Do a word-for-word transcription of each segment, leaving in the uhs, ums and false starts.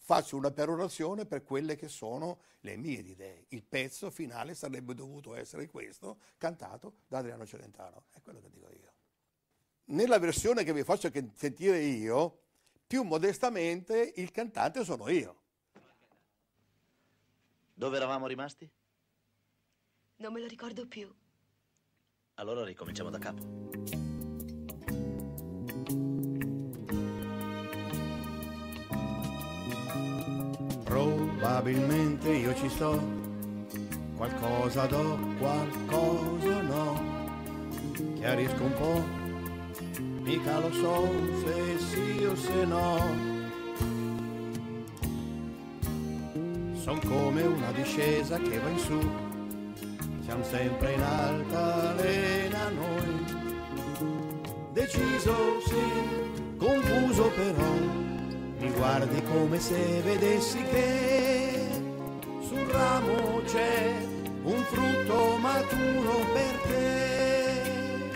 faccio una perorazione per quelle che sono le mie idee. Il pezzo finale sarebbe dovuto essere questo, cantato da Adriano Celentano. È quello che dico io. Nella versione che vi faccio sentire io, più modestamente, il cantante sono io. Dove eravamo rimasti? Non me lo ricordo più. Allora ricominciamo da capo. Probabilmente io ci sto, qualcosa do, qualcosa no. Chiarisco un po', mica lo so se sì o se no. Son come una discesa che va in su, siamo sempre in alta lena noi. Deciso sì, confuso però, mi guardi come se vedessi che sul ramo c'è un frutto maturo per te,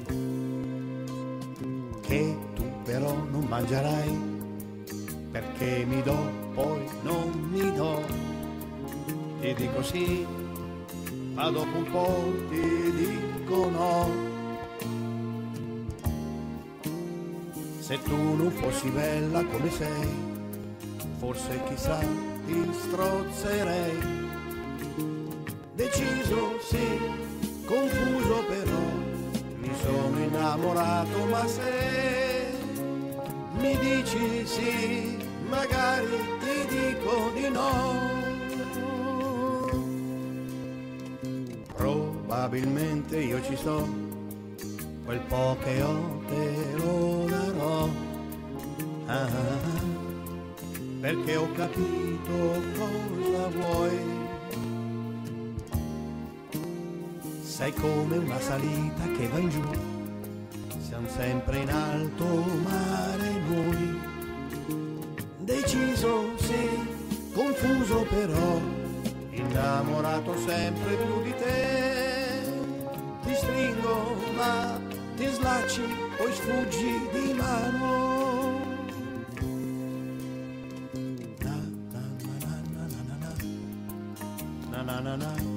che tu però non mangerai, perché mi do, poi non mi do. Ti dico sì, ma dopo un po' ti dico no. Se tu non fossi bella come sei, forse chissà ti strozzerei. Deciso sì, confuso però, mi sono innamorato, ma se mi dici sì, magari ti dico di no. Probabilmente io ci sto, quel po' che ho te lo darò, ah, perché ho capito cosa vuoi. Sei come una salita che va in giù, siamo sempre in alto mare noi. Deciso sì, confuso però, innamorato sempre più di te. Ti stringo ma ti slacci, poi sfuggi di mano. Na na na na na na na na na na na.